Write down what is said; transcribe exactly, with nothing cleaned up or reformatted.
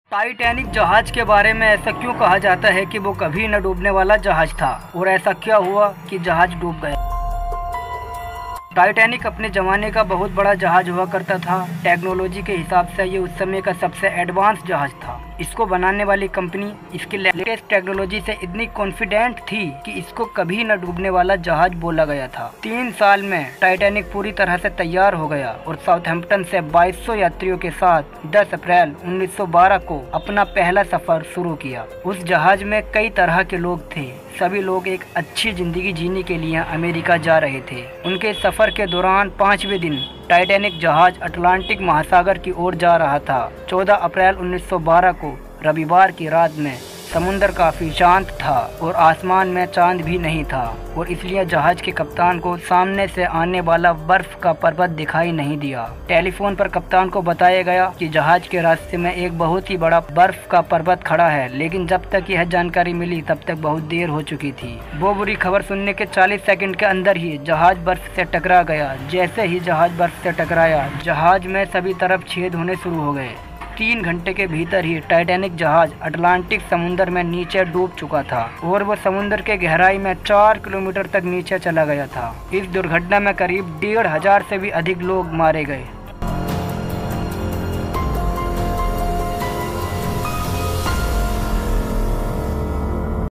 Titanic जहाज के बारे में ऐसा क्यों कहा जाता है कि वो कभी न डूबने वाला जहाज था, और ऐसा क्या हुआ कि जहाज डूब गया। टाइटैनिक अपने ज़माने का बहुत बड़ा जहाज हुआ करता था। टेक्नोलॉजी के हिसाब से ये उस समय का सबसे एडवांस जहाज था। इसको बनाने वाली कंपनी इसकी लेटेस्ट टेक्नोलॉजी से इतनी कॉन्फिडेंट थी कि इसको कभी न डूबने वाला जहाज बोला गया था। तीन साल में टाइटैनिक पूरी तरह से तैयार हो गया और साउथहैम्पटन से बाईस सौ यात्रियों के साथ दस अप्रैल उन्नीस सौ बारह को अपना पहला सफर शुरू किया। उस जहाज में कई तरह के लोग थे। सभी लोग एक अच्छी जिंदगी जीने के लिए अमेरिका जा रहे थे। उनके सफर के दौरान पांचवें दिन टाइटैनिक जहाज अटलांटिक महासागर की ओर जा रहा था। चौदह अप्रैल उन्नीस सौ बारह को रविवार की रात में समुद्र काफी शांत था और आसमान में चांद भी नहीं था, और इसलिए जहाज के कप्तान को सामने से आने वाला बर्फ का पर्वत दिखाई नहीं दिया। टेलीफोन पर कप्तान को बताया गया कि जहाज के रास्ते में एक बहुत ही बड़ा बर्फ का पर्वत खड़ा है, लेकिन जब तक यह जानकारी मिली तब तक बहुत देर हो चुकी थी। वो बुरी खबर सुनने के चालीस सेकंड के अंदर ही जहाज बर्फ से टकरा गया। जैसे ही जहाज बर्फ से टकराया, जहाज में सभी तरफ छेद होने शुरू हो गए। तीन घंटे के भीतर ही टाइटैनिक जहाज अटलांटिक समुद्र में नीचे डूब चुका था और वो समुद्र के गहराई में चार किलोमीटर तक नीचे चला गया था। इस दुर्घटना में करीब डेढ़ हजार से भी अधिक लोग मारे गए।